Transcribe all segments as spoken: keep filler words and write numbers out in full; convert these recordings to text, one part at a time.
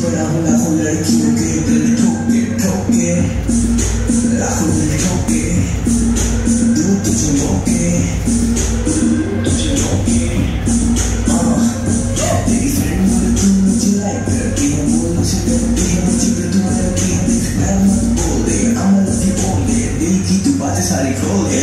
पड़ा हूँ लाखों लड़कियों के दिल ठोके ठोके, लाखों दिल ठोके, दूं तुझे मौके, तुझे मौके। हाँ, तेरी फ्रेंड बोले तू मुझे लाइक करती है, बोल मुझे करती है, मुझे पे तू करती है, मैं मत बोल दे, I'm love you बोल दे, दिल की तू बातें सारी खोल दे।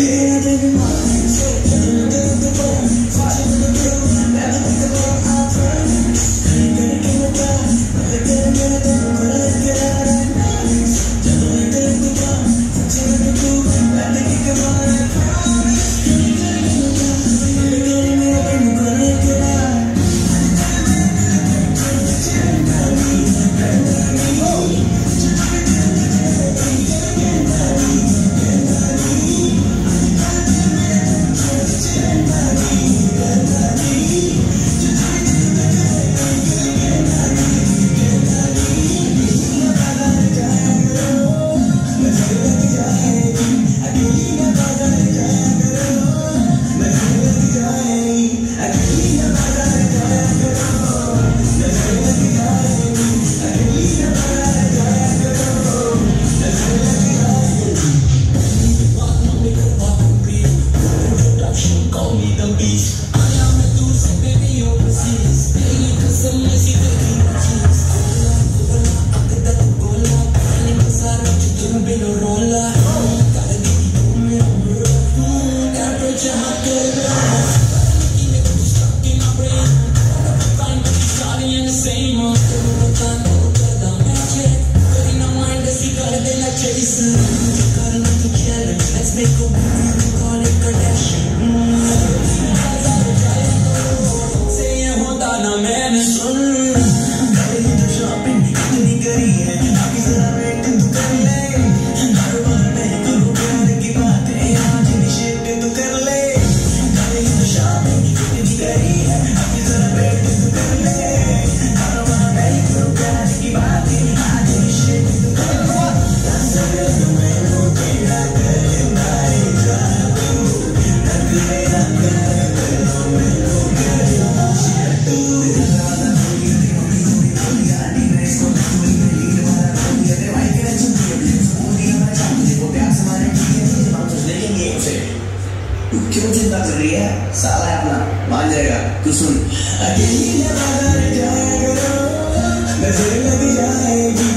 Let's make a movie, call it Kardashian. Say ये होता ना मैंने सुन, कहीं तो शॉपिंग इतनी करी है, अभी जरा वेट तो कर ले, हर बार मैं करूँ प्यार की बातें, आज निषेध तो कर ले, कहीं तो शॉपिंग इतनी करी है, अभी जरा वेट तो कर ले, हर बार मैं करूँ प्यार की बातें, आज निषेध तो कर ले। क्यों चिंता कर रही है, साला है अपना, मान जाएगा। तू सुन, अकेली बाजार जाया करो, नजर लग जाएगी।